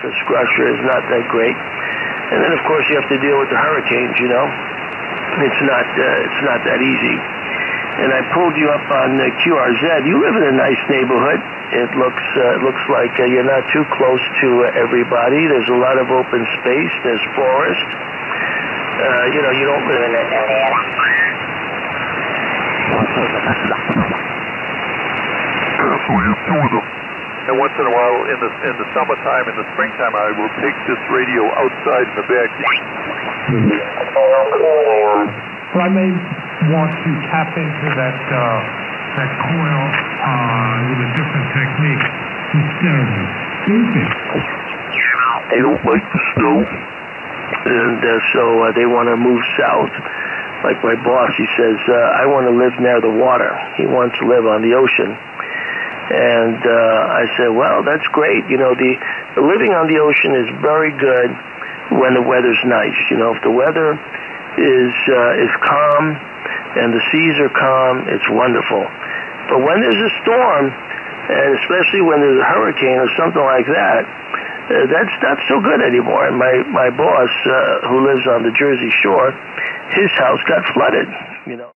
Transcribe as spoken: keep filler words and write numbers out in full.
infrastructure is not that great. And then, of course, you have to deal with the hurricanes, you know. It's not, uh, it's not that easy. And I pulled you up on uh, Q R Z. You live in a nice neighborhood. It looks uh, looks like uh, you're not too close to uh, everybody. There's a lot of open space. There's forest. Uh, you know, you don't live in that area. So you have two of them. And once in a while, in the in the summertime, in the springtime, I will take this radio outside in the back. So I may want to tap into that uh, that coil uh, with a different technique instead of stupid. They don't like the snow, and uh, so uh, they want to move south. Like my boss, he says, uh, I want to live near the water. He wants to live on the ocean. And uh, I said, well, that's great. You know, the, the living on the ocean is very good when the weather's nice. You know, if the weather is uh, is calm and the seas are calm, it's wonderful. But when there's a storm, and especially when there's a hurricane or something like that, uh, that's not so good anymore. And my, my boss, uh, who lives on the Jersey Shore, his house got flooded, you know.